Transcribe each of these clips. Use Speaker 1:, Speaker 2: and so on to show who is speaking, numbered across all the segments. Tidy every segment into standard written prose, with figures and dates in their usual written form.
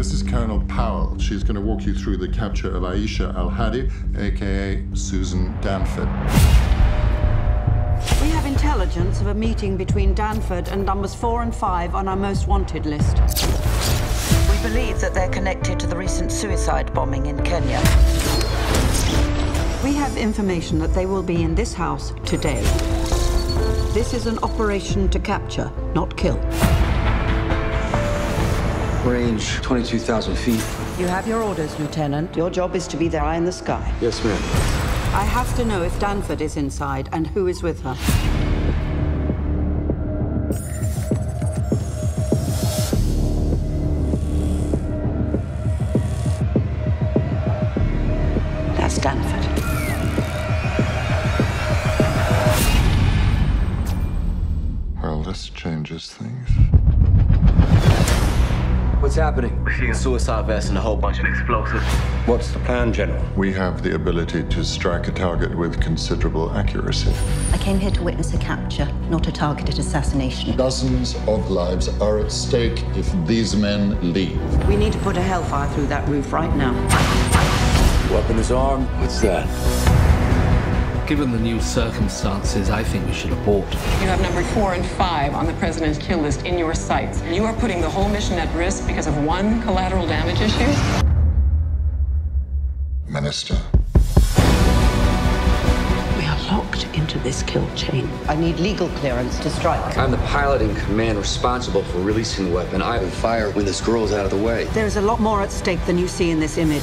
Speaker 1: This is Colonel Powell. She's going to walk you through the capture of Aisha Al-Hadi, a.k.a. Susan Danford.
Speaker 2: We have intelligence of a meeting between Danford and numbers 4 and 5 on our most wanted list. We believe that they're connected to the recent suicide bombing in Kenya. We have information that they will be in this house today. This is an operation to capture, not kill.
Speaker 3: Range 22,000 feet.
Speaker 2: You have your orders, Lieutenant. Your job is to be their eye in the sky.
Speaker 3: Yes, ma'am.
Speaker 2: I have to know if Danford is inside and who is with her. That's Danford.
Speaker 1: Well, this changes things.
Speaker 3: What's happening?
Speaker 4: We're seeing a suicide vest and a whole bunch of explosives.
Speaker 3: What's the plan, General?
Speaker 1: We have the ability to strike a target with considerable accuracy.
Speaker 5: I came here to witness a capture, not a targeted assassination.
Speaker 1: Dozens of lives are at stake if these men leave.
Speaker 2: We need to put a hellfire through that roof right now.
Speaker 3: Weapon is armed. What's that?
Speaker 6: Given the new circumstances, I think we should abort.
Speaker 7: You have number 4 and 5 on the president's kill list in your sights. You are putting the whole mission at risk because of one collateral damage issue?
Speaker 1: Minister.
Speaker 2: We are locked into this kill chain. I need legal clearance to strike.
Speaker 3: I'm the pilot in command responsible for releasing the weapon. I will fire when this girl's out of the way.
Speaker 2: There is a lot more at stake than you see in this image.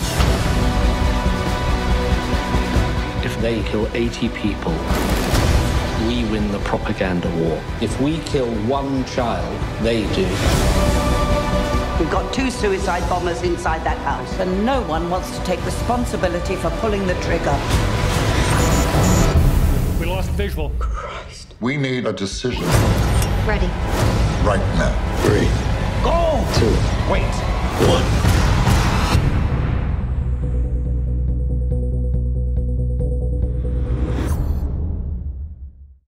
Speaker 6: If they kill 80 people, we win the propaganda war. If we kill one child, they do.
Speaker 2: We've got 2 suicide bombers inside that house, and no one wants to take responsibility for pulling the trigger.
Speaker 8: We lost visual.
Speaker 1: Christ. We need a decision.
Speaker 5: Ready.
Speaker 1: Right now.
Speaker 3: 3.
Speaker 6: Go!
Speaker 3: 2.
Speaker 6: Wait.
Speaker 3: 1.